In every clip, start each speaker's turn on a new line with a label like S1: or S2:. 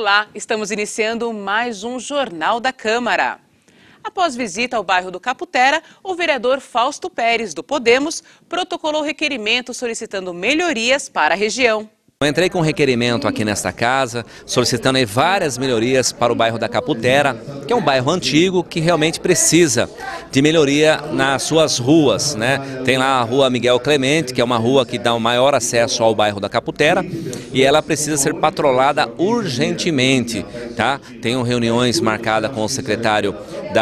S1: Olá, estamos iniciando mais um Jornal da Câmara. Após visita ao bairro do Caputera, o vereador Fausto Pérez, do Podemos, protocolou requerimento solicitando melhorias para a região.
S2: Eu entrei com um requerimento aqui nesta casa, solicitando aí várias melhorias para o bairro da Caputera, que é um bairro antigo que realmente precisa de melhoria nas suas ruas, né? Tem lá a rua Miguel Clemente, que é uma rua que dá o maior acesso ao bairro da Caputera, e ela precisa ser patrolada urgentemente, tá? Tenho reuniões marcadas com o secretário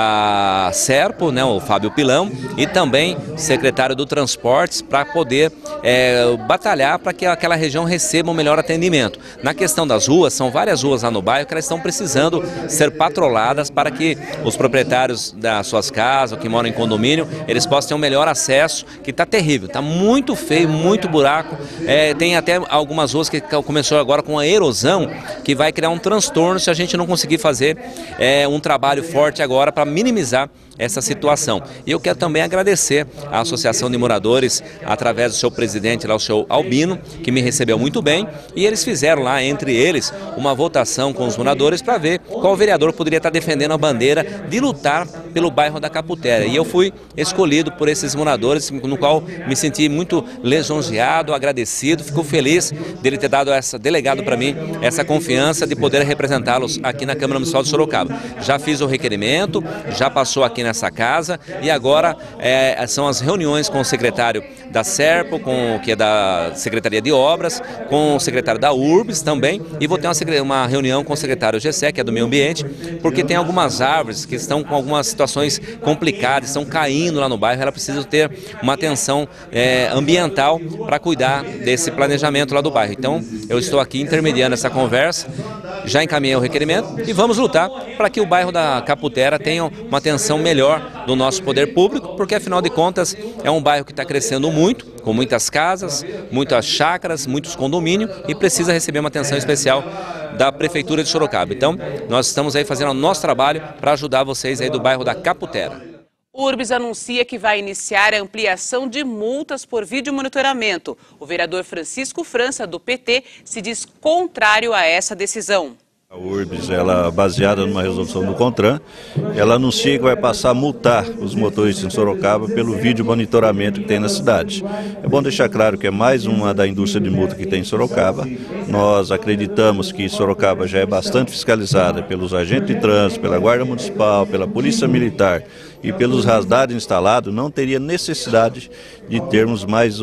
S2: da Serpo, né, o Fábio Pilão, e também secretário do Transportes, para poder batalhar para que aquela região receba um melhor atendimento. Na questão das ruas, são várias ruas lá no bairro que elas estão precisando ser patroladas para que os proprietários das suas casas, ou que moram em condomínio, eles possam ter um melhor acesso, que está terrível, está muito feio, muito buraco. Tem até algumas ruas que começou agora com a erosão, que vai criar um transtorno se a gente não conseguir fazer um trabalho forte agora para minimizar essa situação. E eu quero também agradecer à Associação de Moradores, através do seu presidente lá, o seu Albino, que me recebeu muito bem, e eles fizeram lá, entre eles, uma votação com os moradores para ver qual vereador poderia estar defendendo a bandeira de lutar pelo bairro da Caputera. E eu fui escolhido por esses moradores, no qual me senti muito lisonjeado, agradecido, fico feliz dele ter dado delegado para mim essa confiança de poder representá-los aqui na Câmara Municipal de Sorocaba. Já fiz o requerimento, já passou aqui nessa casa, e agora são as reuniões com o secretário da Serpo, que é da Secretaria de Obras, com o secretário da Urbs também, e vou ter uma reunião com o secretário Gessé, que é do Meio Ambiente, porque tem algumas árvores que estão com algumas situações complicadas, estão caindo lá no bairro, ela precisa ter uma atenção ambiental para cuidar desse planejamento lá do bairro. Então, eu estou aqui intermediando essa conversa, já encaminhei o requerimento e vamos lutar para que o bairro da Caputera tenha uma atenção melhor do nosso poder público, porque afinal de contas é um bairro que está crescendo muito, com muitas casas, muitas chácaras, muitos condomínios, e precisa receber uma atenção especial da Prefeitura de Sorocaba. Então, nós estamos aí fazendo o nosso trabalho para ajudar vocês aí do bairro da Caputera.
S1: O Urbs anuncia que vai iniciar a ampliação de multas por videomonitoramento. O vereador Francisco França, do PT, se diz contrário a essa decisão.
S3: A Urbs, ela baseada numa resolução do CONTRAN, ela anuncia que vai passar a multar os motoristas em Sorocaba pelo vídeo monitoramento que tem na cidade. É bom deixar claro que é mais uma da indústria de multa que tem em Sorocaba. Nós acreditamos que Sorocaba já é bastante fiscalizada pelos agentes de trânsito, pela Guarda Municipal, pela Polícia Militar e pelos radares instalados. Não teria necessidade de termos mais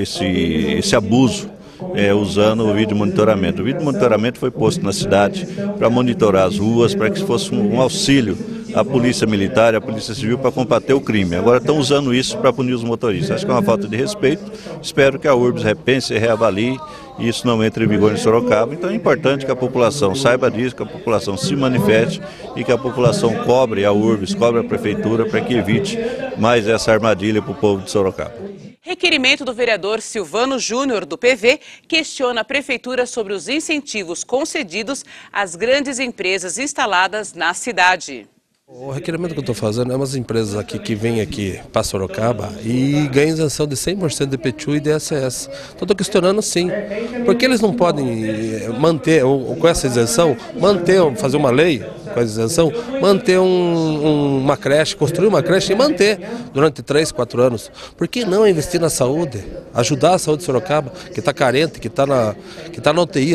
S3: esse abuso usando o vídeo monitoramento. O vídeo monitoramento foi posto na cidade para monitorar as ruas, para que fosse um auxílio à Polícia Militar e à Polícia Civil para combater o crime. Agora estão usando isso para punir os motoristas. Acho que é uma falta de respeito. Espero que a Urbs repense e reavalie e isso não entre em vigor em Sorocaba. Então é importante que a população saiba disso, que a população se manifeste e que a população cobre a Urbs, cobre a Prefeitura para que evite mais essa armadilha para o povo de Sorocaba.
S1: Requerimento do vereador Silvano Júnior, do PV, questiona a Prefeitura sobre os incentivos concedidos às grandes empresas instaladas na cidade.
S4: O requerimento que eu estou fazendo é umas empresas aqui que vêm aqui para Sorocaba e ganham isenção de 100% de IPTU e DSS. Então estou questionando sim, porque eles não podem manter, ou com essa isenção, fazer uma lei com a isenção, manter uma creche, construir uma creche e manter durante 3, 4 anos. Por que não investir na saúde? Ajudar a saúde de Sorocaba, que está carente, que está na UTI,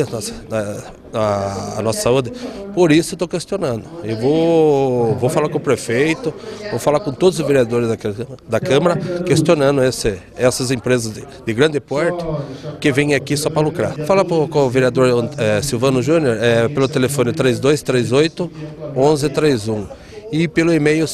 S4: a nossa saúde. Por isso estou questionando. Eu vou falar com o prefeito, vou falar com todos os vereadores da Câmara, questionando essas empresas de grande porte que vêm aqui só para lucrar. Fala com o vereador Silvano Júnior pelo telefone 3238-1131 e pelo e-mail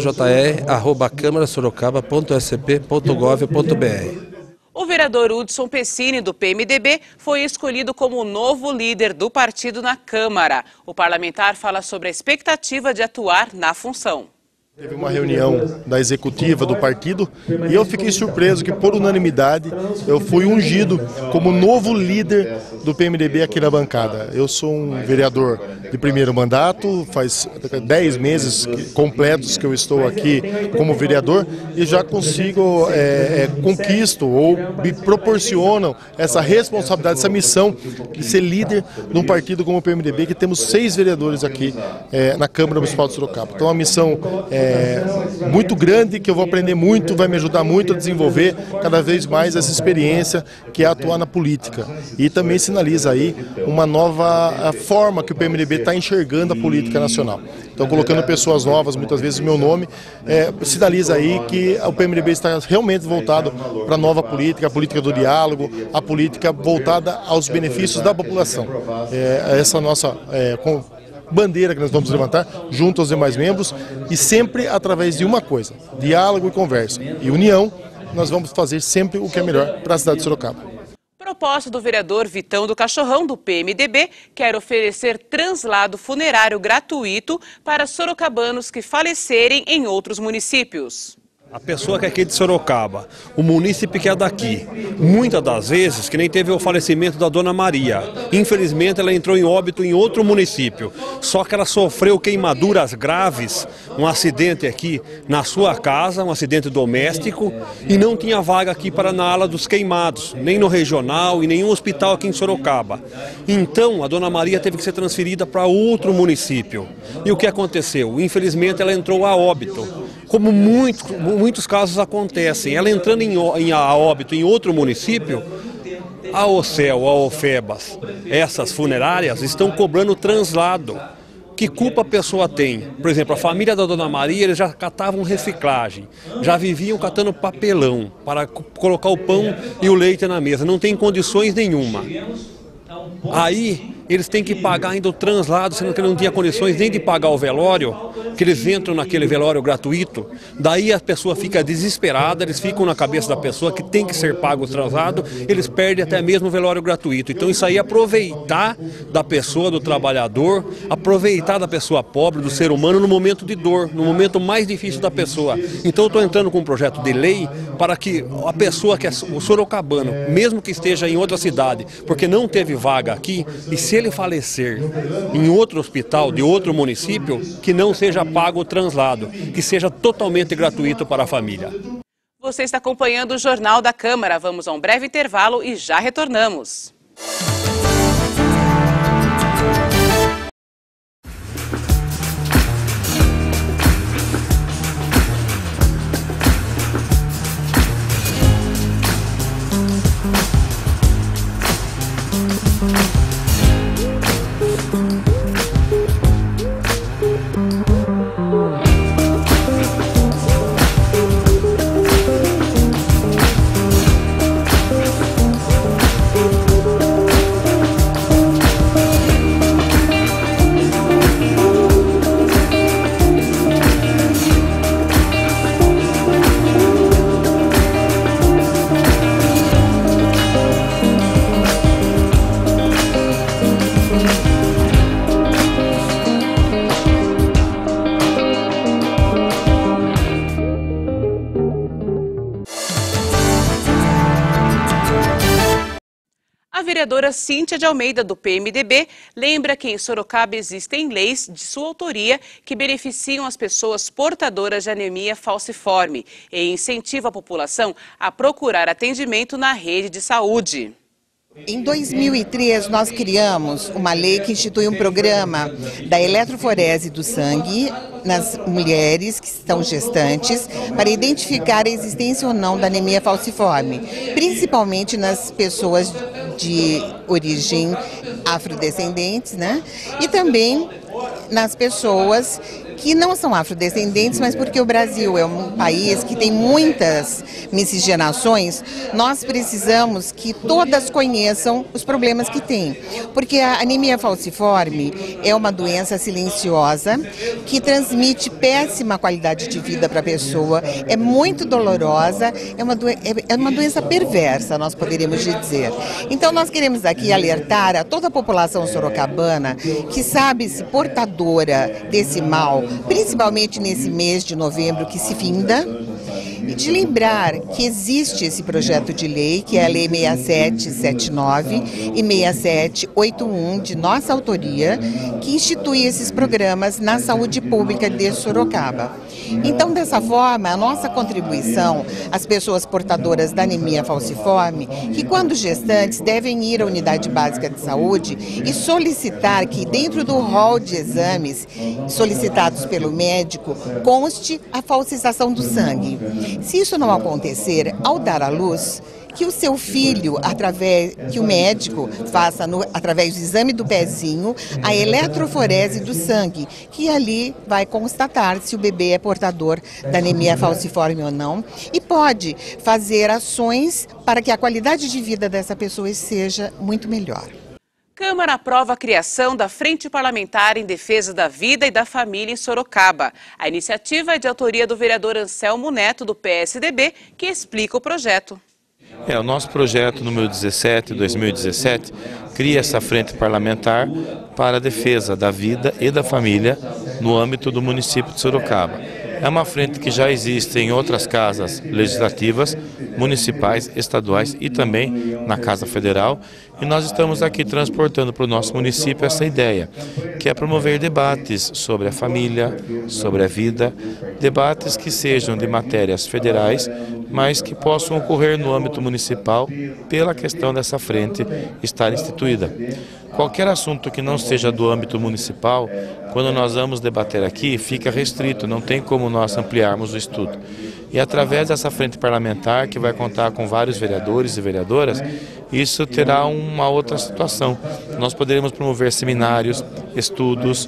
S4: silvanojr@câmarasorocaba.sp.gov.br.
S1: O vereador Hudson Pessini, do PMDB, foi escolhido como o novo líder do partido na Câmara. O parlamentar fala sobre a expectativa de atuar na função.
S5: Teve uma reunião da executiva do partido e eu fiquei surpreso que, por unanimidade, eu fui ungido como novo líder do PMDB aqui na bancada. Eu sou um vereador de primeiro mandato, faz 10 meses completos que eu estou aqui como vereador e já consigo, conquisto ou me proporcionam essa responsabilidade, essa missão de ser líder de um partido como o PMDB, que temos 6 vereadores aqui na Câmara Municipal de Sorocaba. Então, a missão muito grande, que eu vou aprender muito, vai me ajudar muito a desenvolver cada vez mais essa experiência que é atuar na política. E também sinaliza aí uma nova forma que o PMDB está enxergando a política nacional. Então, colocando pessoas novas, muitas vezes o meu nome, sinaliza aí que o PMDB está realmente voltado para a nova política, a política do diálogo, a política voltada aos benefícios da população. Essa nossa bandeira que nós vamos levantar junto aos demais membros e sempre através de uma coisa: diálogo e conversa. E união, nós vamos fazer sempre o que é melhor para a cidade de Sorocaba.
S1: Proposta do vereador Vitão do Cachorrão, do PMDB, quer oferecer translado funerário gratuito para sorocabanos que falecerem em outros municípios.
S6: A pessoa que é aqui de Sorocaba, o munícipe que é daqui, muitas das vezes, que nem teve o falecimento da Dona Maria, infelizmente ela entrou em óbito em outro município, só que ela sofreu queimaduras graves, um acidente aqui na sua casa, um acidente doméstico, e não tinha vaga aqui para na ala dos queimados, nem no regional e nenhum hospital aqui em Sorocaba. Então a Dona Maria teve que ser transferida para outro município. E o que aconteceu? Infelizmente ela entrou a óbito, como muitos casos acontecem. Ela entrando a óbito em outro município, a Ocel, a Ofebas, essas funerárias estão cobrando translado. Que culpa a pessoa tem? Por exemplo, a família da Dona Maria, eles já catavam reciclagem, já viviam catando papelão para colocar o pão e o leite na mesa, não tem condições nenhuma. Aí eles têm que pagar ainda o translado, sendo que não tinha condições nem de pagar o velório, que eles entram naquele velório gratuito. Daí a pessoa fica desesperada, eles ficam na cabeça da pessoa que tem que ser pago o translado, eles perdem até mesmo o velório gratuito. Então isso aí é aproveitar da pessoa, do trabalhador, aproveitar da pessoa pobre, do ser humano no momento de dor, no momento mais difícil da pessoa. Então eu estou entrando com um projeto de lei para que a pessoa que é o sorocabano, mesmo que esteja em outra cidade, porque não teve vaga aqui, e se ele falecer em outro hospital de outro município, que não seja pago o translado, que seja totalmente gratuito para a família.
S1: Você está acompanhando o Jornal da Câmara. Vamos a um breve intervalo e já retornamos. A vereadora Cíntia de Almeida, do PMDB, lembra que em Sorocaba existem leis de sua autoria que beneficiam as pessoas portadoras de anemia falciforme e incentiva a população a procurar atendimento na rede de saúde.
S7: Em 2003, nós criamos uma lei que institui um programa da eletroforese do sangue nas mulheres que estão gestantes para identificar a existência ou não da anemia falciforme, principalmente nas pessoas de origem afrodescendentes, né? E também nas pessoas que não são afrodescendentes, mas porque o Brasil é um país que tem muitas miscigenações, nós precisamos que todas conheçam os problemas que tem. Porque a anemia falciforme é uma doença silenciosa que transmite péssima qualidade de vida para a pessoa, é muito dolorosa, é uma doença perversa, nós poderíamos dizer. Então nós queremos aqui alertar a toda a população sorocabana que sabe-se portadora portadora desse mal, principalmente nesse mês de novembro que se finda, e de lembrar que existe esse projeto de lei, que é a Lei 6779 e 6781, de nossa autoria, que institui esses programas na saúde pública de Sorocaba. Então, dessa forma, a nossa contribuição às pessoas portadoras da anemia falciforme, que quando gestantes devem ir à unidade básica de saúde e solicitar que dentro do rol de exames solicitados pelo médico conste a falsização do sangue. Se isso não acontecer, ao dar à luz, que o seu filho, que o médico faça através do exame do pezinho, a eletroforese do sangue, que ali vai constatar se o bebê é portador da anemia falciforme ou não, e pode fazer ações para que a qualidade de vida dessa pessoa seja muito melhor.
S1: Câmara aprova a criação da Frente Parlamentar em Defesa da Vida e da Família em Sorocaba. A iniciativa é de autoria do vereador Anselmo Neto, do PSDB, que explica o projeto.
S8: O nosso projeto número 17, 2017, cria essa frente parlamentar para a defesa da vida e da família no âmbito do município de Sorocaba. É uma frente que já existe em outras casas legislativas, municipais, estaduais e também na Casa Federal. E nós estamos aqui transportando para o nosso município essa ideia, que é promover debates sobre a família, sobre a vida, debates que sejam de matérias federais, mas que possam ocorrer no âmbito municipal pela questão dessa frente estar instituída. Qualquer assunto que não seja do âmbito municipal, quando nós vamos debater aqui, fica restrito, não tem como nós ampliarmos o estudo. E através dessa frente parlamentar, que vai contar com vários vereadores e vereadoras, isso terá uma outra situação. Nós poderemos promover seminários, estudos,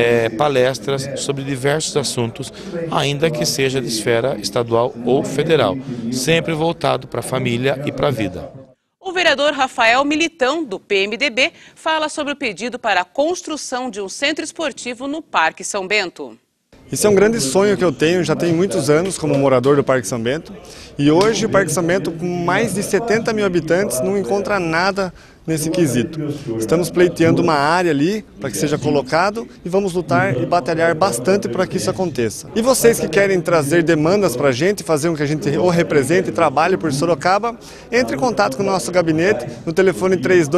S8: palestras sobre diversos assuntos, ainda que seja de esfera estadual ou federal, sempre voltado para a família e para a vida.
S1: O vereador Rafael Militão, do PMDB, fala sobre o pedido para a construção de um centro esportivo no Parque São Bento.
S9: Isso é um grande sonho que eu tenho, já tenho muitos anos como morador do Parque São Bento. E hoje o Parque São Bento, com mais de 70 mil habitantes, não encontra nada nesse quesito. Estamos pleiteando uma área ali para que seja colocado e vamos lutar e batalhar bastante para que isso aconteça. E vocês que querem trazer demandas para a gente, fazer com que a gente ou represente e trabalhe por Sorocaba, entre em contato com o nosso gabinete no telefone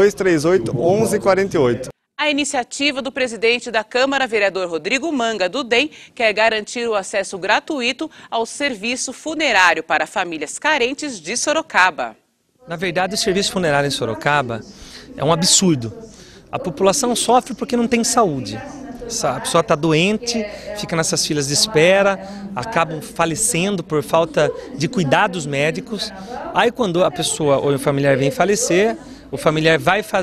S9: 3238 1148.
S1: A iniciativa do presidente da Câmara, vereador Rodrigo Manga, do DEM, quer garantir o acesso gratuito ao serviço funerário para famílias carentes de Sorocaba.
S10: Na verdade, o serviço funerário em Sorocaba é um absurdo. A população sofre porque não tem saúde. A pessoa está doente, fica nessas filas de espera, acabam falecendo por falta de cuidados médicos. Aí quando a pessoa ou o familiar vem falecer, o familiar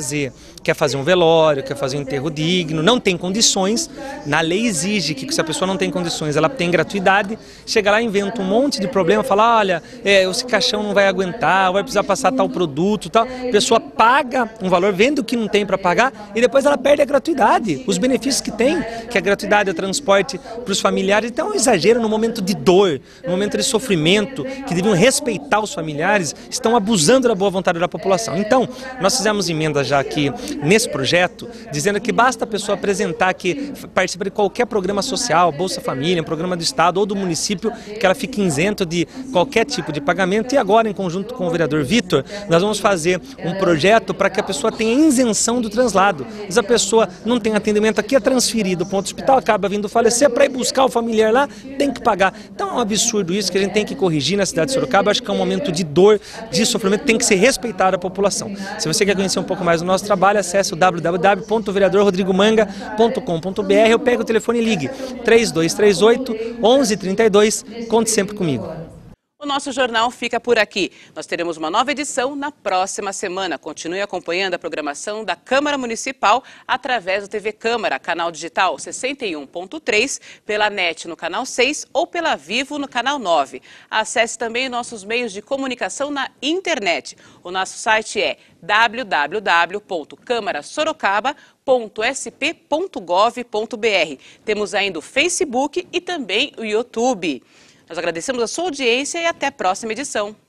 S10: quer fazer um velório, quer fazer um enterro digno, não tem condições, na lei exige que se a pessoa não tem condições, ela tem gratuidade, chega lá, inventa um monte de problema, fala, olha, esse caixão não vai aguentar, vai precisar passar tal produto, tal. A pessoa paga um valor, vende o que não tem para pagar e depois ela perde a gratuidade, os benefícios que tem, que a gratuidade é transporte para os familiares. Então é um exagero no momento de dor, no momento de sofrimento, que deviam respeitar os familiares, estão abusando da boa vontade da população. Então, nós fizemos emenda já aqui nesse projeto, dizendo que basta a pessoa apresentar que participa de qualquer programa social, Bolsa Família, um programa do Estado ou do município, que ela fique isento de qualquer tipo de pagamento. E agora, em conjunto com o vereador Vitor, nós vamos fazer um projeto para que a pessoa tenha isenção do translado. Se a pessoa não tem atendimento aqui, é transferido para outro hospital, acaba vindo falecer, para ir buscar o familiar lá, tem que pagar. Então é um absurdo isso que a gente tem que corrigir na cidade de Sorocaba. Acho que é um momento de dor, de sofrimento, tem que ser respeitada a população. Se você quer conhecer um pouco mais do nosso trabalho, acesse o www.vereadorrodrigoManga.com.br. Eu pego o telefone e ligue 3238 1132. Conte sempre comigo.
S1: O nosso jornal fica por aqui. Nós teremos uma nova edição na próxima semana. Continue acompanhando a programação da Câmara Municipal através do TV Câmara, canal digital 61.3, pela NET no canal 6 ou pela Vivo no canal 9. Acesse também nossos meios de comunicação na internet. O nosso site é www.camarasorocaba.sp.gov.br. Temos ainda o Facebook e também o YouTube. Nós agradecemos a sua audiência e até a próxima edição.